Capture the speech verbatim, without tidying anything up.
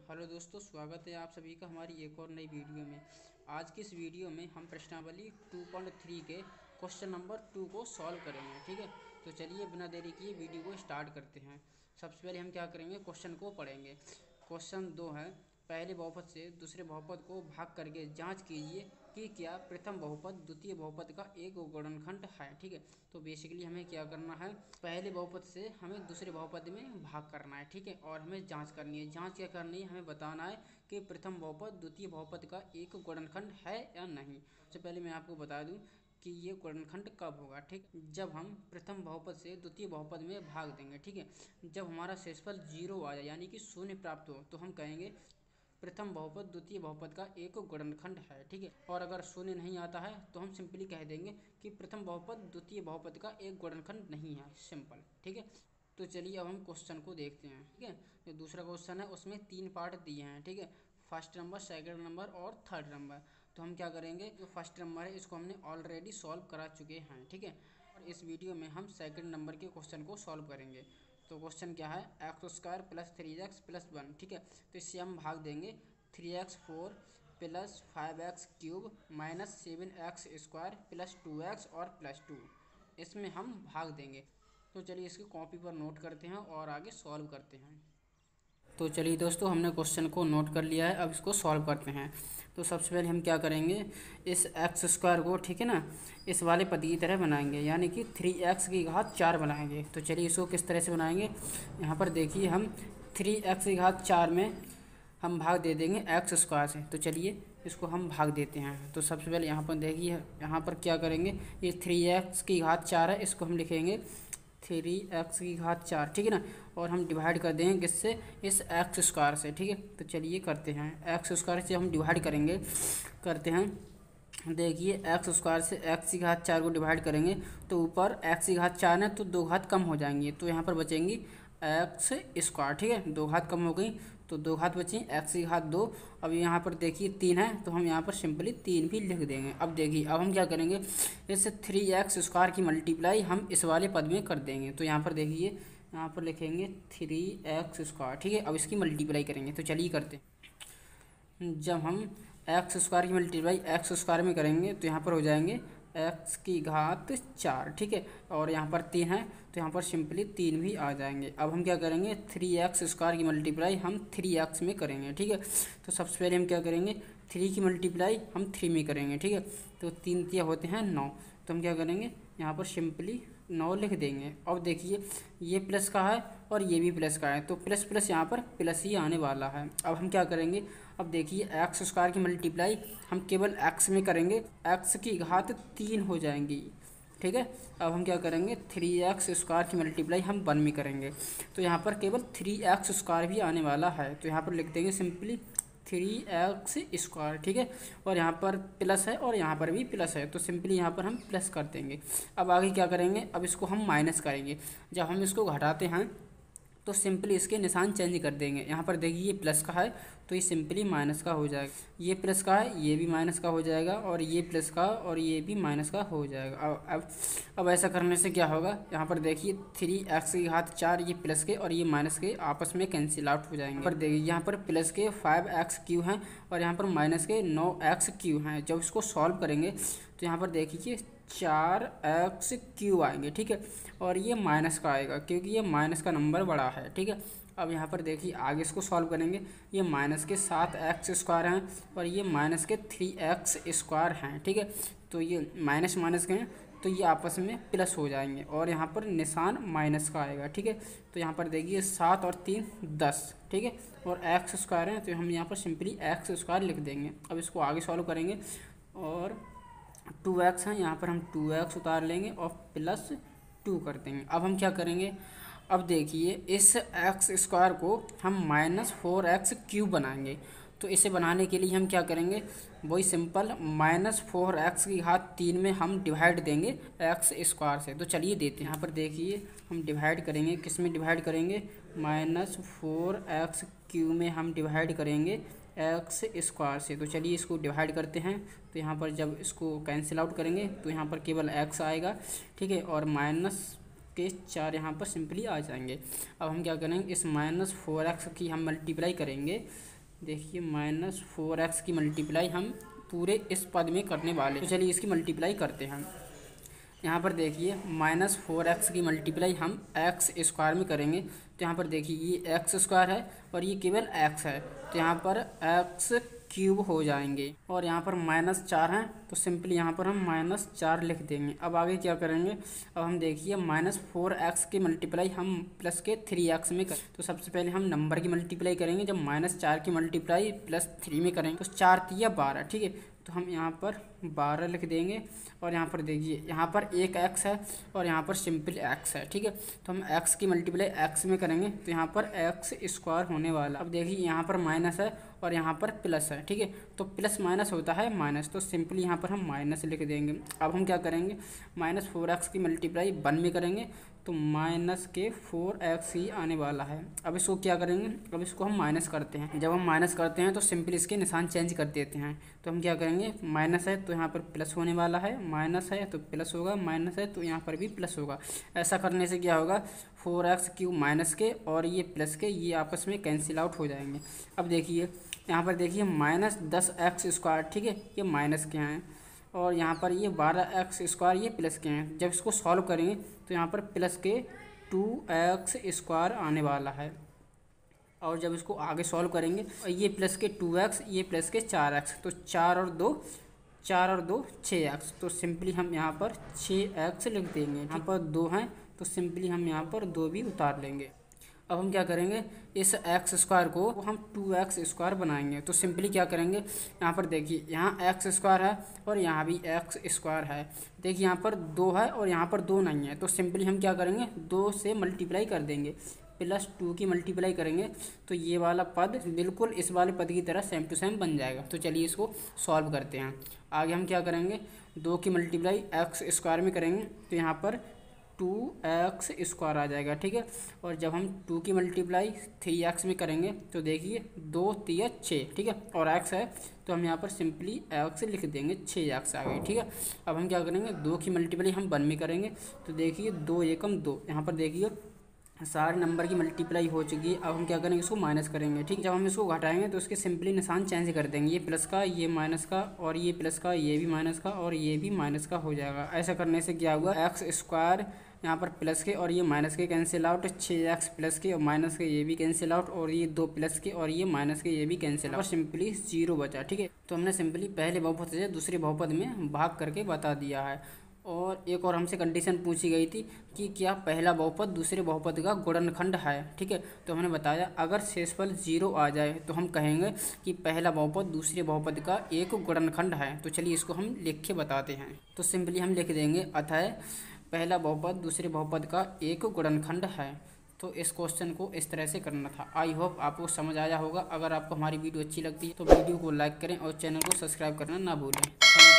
Hello दोस्तों, स्वागत है आप सभी का हमारी एक और नई वीडियो में। आज की इस वीडियो में हम प्रश्नावली टू पॉइंट थ्री के क्वेश्चन नंबर टू को सॉल्व करेंगे। ठीक है, तो चलिए बिना देरी किए वीडियो को स्टार्ट करते हैं। सबसे पहले हम क्या करेंगे, क्वेश्चन को पढ़ेंगे। क्वेश्चन दो है, पहले बहुपद से दूसरे बहुपद को भाग करके जांच कीजिए कि क्या प्रथम बहुपद द्वितीय बहुपद का एक गुणनखंड है। ठीक है, तो बेसिकली हमें क्या करना है, पहले बहुपद से हमें दूसरे बहुपद में भाग करना है। ठीक है, और हमें जांच करनी है। जांच क्या करनी है, हमें बताना है कि प्रथम बहुपद द्वितीय बहुपद का एक गुणनखंड है या नहीं। सबसे पहले मैं आपको बता दूं कि ये गुणनखंड कब होगा। ठीक, जब हम प्रथम बहुपद से द्वितीय बहुपद में भाग देंगे। ठीक है, जब हमारा शेषफल जीरो आ जाए यानी कि शून्य प्राप्त हो तो हम कहेंगे प्रथम बहुपद द्वितीय बहुपद का एक गुणनखंड है। ठीक है, और अगर शून्य नहीं आता है तो हम सिंपली कह देंगे कि प्रथम बहुपद द्वितीय बहुपद का एक गुणनखंड नहीं है। सिंपल। ठीक है, तो चलिए अब हम क्वेश्चन को देखते हैं। ठीक है, जो दूसरा क्वेश्चन है उसमें तीन पार्ट दिए हैं। ठीक है, फर्स्ट नंबर, सेकंड नंबर और थर्ड नंबर। तो हम क्या करेंगे, जो फर्स्ट नंबर है इसको हमने ऑलरेडी सॉल्व करा चुके हैं। ठीक है, और इस वीडियो में हम सेकंड नंबर के क्वेश्चन को सॉल्व करेंगे। तो क्वेश्चन क्या है, x square plus three x plus one. ठीक है, तो इससे हम भाग देंगे three x four plus five x cube minus seven x square plus two x और प्लस टू, इसमें हम भाग देंगे। तो चलिए इसकी कॉपी पर नोट करते हैं और आगे सॉल्व करते हैं। तो चलिए दोस्तों, हमने क्वेश्चन को नोट कर लिया है, अब इसको सॉल्व करते हैं। तो सबसे पहले हम क्या करेंगे, इस एक्स स्क्वायर को, ठीक है ना, इस वाले पद की तरह बनाएंगे, यानी कि थ्री एक्स की घात चार बनाएंगे। तो चलिए इसको किस तरह से बनाएंगे, यहाँ पर देखिए, हम थ्री एक्स की घात चार में हम भाग दे देंगे एक्स स्क्वायर से। तो चलिए इसको हम भाग देते हैं। तो सबसे पहले यहाँ पर देखिए, यहाँ पर क्या करेंगे, ये थ्री एक्स की घात चार है, इसको हम लिखेंगे थ्री एक्स की घात चार। ठीक है ना, और हम डिवाइड कर देंगे किससे, इस एक्स स्क्वायर से। ठीक है, तो चलिए करते हैं, एक्स स्क्वायर से हम डिवाइड करेंगे, करते हैं। देखिए एक्स स्क्वायर से एक्स की घात चार को डिवाइड करेंगे तो ऊपर एक्स की घात चार है तो दो घात कम हो जाएंगी, तो यहाँ पर बचेंगी एक्स स्क्वायर। ठीक है, दो घात कम हो गई तो दो घात बची, एक्स की घात दो। अब यहाँ पर देखिए तीन है तो हम यहाँ पर सिंपली तीन भी लिख देंगे। अब देखिए, अब हम क्या करेंगे, इस थ्री एक्स स्क्वायर की मल्टीप्लाई हम इस वाले पद में कर देंगे। तो यहाँ पर देखिए, यहाँ पर लिखेंगे थ्री एक्स स्क्वायर। ठीक है, अब इसकी मल्टीप्लाई करेंगे। तो चलिए करते हैं। जब हम एक्स स्क्वायर की मल्टीप्लाई एक्स स्क्वायर में करेंगे तो यहाँ पर हो जाएंगे एक्स की घात चार। ठीक है, और यहाँ पर तीन है तो यहाँ पर सिंपली तीन भी आ जाएंगे। अब हम क्या करेंगे, थ्री एक्स स्क्वायर की मल्टीप्लाई हम थ्री एक्स में करेंगे। ठीक है, तो सबसे पहले हम क्या करेंगे, थ्री की मल्टीप्लाई हम थ्री में करेंगे। ठीक है, तो तीन तिया होते हैं नौ, तो हम क्या करेंगे, यहाँ पर सिंपली नौ लिख देंगे। अब देखिए ये प्लस का है और ये भी प्लस का है, तो प्लस प्लस यहाँ पर प्लस ही आने वाला है। अब हम क्या करेंगे, अब देखिए एक्स स्क्वायर की मल्टीप्लाई हम केवल एक्स में करेंगे, एक्स की घात तीन हो जाएंगी। ठीक है, अब हम क्या करेंगे, थ्री एक्स स्क्वायर की मल्टीप्लाई हम वन में करेंगे, तो यहाँ पर केवल थ्री एक्स स्क्वायर भी आने वाला है। तो यहाँ पर लिख देंगे सिंपली थ्री एक्स स्क्वायर। ठीक है, और यहाँ पर प्लस है और यहाँ पर भी प्लस है, तो सिंपली यहाँ पर हम प्लस कर देंगे। अब आगे क्या करेंगे, अब इसको हम माइनस करेंगे। जब हम इसको घटाते हैं तो सिंपली इसके निशान चेंज कर देंगे। यहाँ पर देखिए ये प्लस का है तो ये सिंपली माइनस का हो जाएगा, ये प्लस का है ये भी माइनस का हो जाएगा, और ये प्लस का और ये भी माइनस का हो जाएगा। अब अब अब ऐसा करने से क्या होगा, यहाँ पर देखिए थ्री एक्स की घात चार, ये प्लस के और ये माइनस के आपस में कैंसिल आउट हो जाएंगे। पर देखिए यहाँ पर प्लस के फाइव एक्स क्यू हैं और यहाँ पर माइनस के नौ एक्स क्यू हैं। जब इसको सॉल्व करेंगे तो यहाँ पर देखिए चार एक्स क्यू आएंगे। ठीक है, और ये माइनस का आएगा क्योंकि ये माइनस का नंबर बड़ा है। ठीक है, अब यहाँ पर देखिए आगे इसको सॉल्व करेंगे, ये माइनस के सात एक्स स्क्वायर हैं और ये माइनस के थ्री एक्स स्क्वायर हैं। ठीक है, तो ये माइनस माइनस के हैं तो ये आपस में प्लस हो जाएंगे और यहाँ पर निशान माइनस का आएगा। ठीक है, तो यहाँ पर देखिए सात और तीन दस। ठीक है, और एक्स स्क्वायर हैं तो हम यहाँ पर सिंपली एक्स स्क्वायर लिख देंगे। अब इसको आगे सॉल्व करेंगे और टू एक्स हैं, यहाँ पर हम टू एक्स उतार लेंगे और प्लस टू कर देंगे। अब हम क्या करेंगे, अब देखिए इस एक्स स्क्वायर को हम माइनस फोर एक्स क्यूब बनाएंगे। तो इसे बनाने के लिए हम क्या करेंगे, वही सिंपल माइनस फोर एक्स की घात तीन में हम डिवाइड देंगे एक्स स्क्वायर से। तो चलिए देते हैं, यहाँ पर देखिए हम डिवाइड करेंगे, किस में डिवाइड करेंगे, माइनस फोर एक्स क्यूब में हम डिवाइड करेंगे एक्स स्क्वायर से। तो चलिए इसको डिवाइड करते हैं, तो यहाँ पर जब इसको कैंसिल आउट करेंगे तो यहाँ पर केवल एक्स आएगा। ठीक है, और माइनस के चार यहाँ पर सिंपली आ जाएंगे। अब हम क्या करेंगे, इस माइनस फोर एक्स की हम मल्टीप्लाई करेंगे देखिए माइनस फोर एक्स की मल्टीप्लाई हम पूरे इस पद में करने वाले, तो चलिए इसकी मल्टीप्लाई करते हैं। यहाँ पर देखिए माइनस फोर एक्स की मल्टीप्लाई हम एक्स स्क्वायर में करेंगे, तो यहाँ पर देखिए ये एक्स स्क्वायर है और ये केवल एक्स है, तो यहाँ पर एक्स क्यूब हो जाएंगे। और यहाँ पर माइनस चार हैं तो सिंपली यहाँ पर हम माइनस चार लिख देंगे। अब आगे क्या करेंगे, अब हम देखिए माइनस फोर एक्स की मल्टीप्लाई हम प्लस के थ्री एक्स में करें, तो सबसे पहले हम नंबर की मल्टीप्लाई करेंगे। जब माइनस चार की मल्टीप्लाई प्लस थ्री में करेंगे तो चार तिया बारह, ठीक है, तो हम यहाँ पर बारह लिख देंगे। और यहाँ पर देखिए यहाँ पर एक एक्स है और यहाँ पर सिंपल एक्स है, ठीक है, तो हम एक्स की मल्टीप्लाई एक्स में करेंगे तो यहाँ पर एक्स स्क्वायर होने वाला। अब देखिए यहाँ पर माइनस है और यहाँ पर प्लस है, ठीक है, तो प्लस माइनस होता है माइनस, तो सिंपली यहाँ पर हम माइनस लिख देंगे। अब हम क्या करेंगे, माइनस फोर एक्स की मल्टीप्लाई वन में करेंगे तो माइनस के फोर एक्स ही आने वाला है। अब इसको क्या करेंगे, अब इसको हम माइनस करते हैं। जब हम माइनस करते हैं तो सिंपली इसके निशान चेंज कर देते हैं, तो हम क्या करेंगे, माइनस है तो यहाँ पर प्लस होने वाला है, माइनस है तो प्लस होगा, माइनस है तो यहाँ पर भी प्लस होगा। ऐसा करने से क्या होगा, फोर एक्स क्यूब माइनस के और ये प्लस के ये आपस में कैंसिल आउट हो जाएंगे। अब देखिए यहाँ पर देखिए माइनस दस एक्स स्क्वायर, ठीक है, ये माइनस के हैं और यहाँ पर ये बारह एक्स स्क्वायर ये प्लस के हैं। जब इसको सॉल्व करेंगे तो यहाँ पर प्लस के टू एक्स स्क्वायर आने वाला है। और जब इसको आगे सॉल्व करेंगे ये प्लस के टू एक्स ये प्लस के चार एक्स, तो चार और दो चार और दो छः एक्स, तो सिंपली हम यहाँ पर छः एक्स लिख देंगे। यहाँ पर दो हैं तो सिंपली हम यहाँ पर दो भी उतार लेंगे। अब हम क्या करेंगे, इस एक्स स्क्वायर को हम टू एक्स स्क्वायर बनाएंगे, तो सिंपली क्या करेंगे, यहाँ पर देखिए यहाँ एक्स स्क्वायर है और यहाँ भी एक्स स्क्वायर है। देखिए यहाँ पर दो है और यहाँ पर दो नहीं है, तो सिंपली हम क्या करेंगे, दो से मल्टीप्लाई कर देंगे, प्लस टू की मल्टीप्लाई करेंगे तो ये वाला पद बिल्कुल इस वाले पद की तरह सेम टू सेम बन जाएगा। तो चलिए इसको सॉल्व करते हैं। आगे हम क्या करेंगे, दो की मल्टीप्लाई एक्स स्क्वायर में करेंगे तो यहाँ पर टू एक्स स्क्वायर आ जाएगा, ठीक है। और जब हम टू की मल्टीप्लाई थ्री एक्स में करेंगे तो देखिए दो तिया छः, ठीक है, और एक्स है तो हम यहाँ पर सिंपली एक्स लिख देंगे, छः एक्स आ गई, ठीक है। अब हम क्या करेंगे, दो की मल्टीप्लाई हम वन में करेंगे तो देखिए दो एकम दो, यहाँ पर देखिए सारे नंबर की मल्टीप्लाई हो चुकी है। अब हम क्या करेंगे, इसको माइनस करेंगे, ठीक। जब हम इसको घटाएंगे तो उसके सिंपली निशान चेंज कर देंगे, ये प्लस का ये माइनस का और ये प्लस का ये भी माइनस का और ये भी माइनस का हो जाएगा। ऐसा करने से क्या हुआ, एक्स स्क्वायर यहाँ पर प्लस के और ये माइनस के कैंसिल आउट, छः एक्स प्लस के और माइनस के ये भी कैंसिल आउट और ये दो प्लस के और ये माइनस के ये भी कैंसिल आउट और सिंपली जीरो बचा, ठीक है। तो हमने सिंपली पहले बहुपद से दूसरे बहुपद में भाग करके बता दिया है। और एक और हमसे कंडीशन पूछी गई थी कि क्या पहला बहुपद दूसरे बहुपद का गुणनखंड है, ठीक है। तो हमने बताया अगर शेषफल जीरो आ जाए तो हम कहेंगे कि पहला बहुपद दूसरे बहुपद का एक गुणनखंड है। तो चलिए इसको हम लिख के बताते हैं। तो सिंपली हम लिख देंगे अतः पहला बहुपद दूसरे बहुपद का एक गुणनखंड है। तो इस क्वेश्चन को इस तरह से करना था। आई होप आपको समझ आया होगा। अगर आपको हमारी वीडियो अच्छी लगती है तो वीडियो को लाइक करें और चैनल को सब्सक्राइब करना ना भूलें।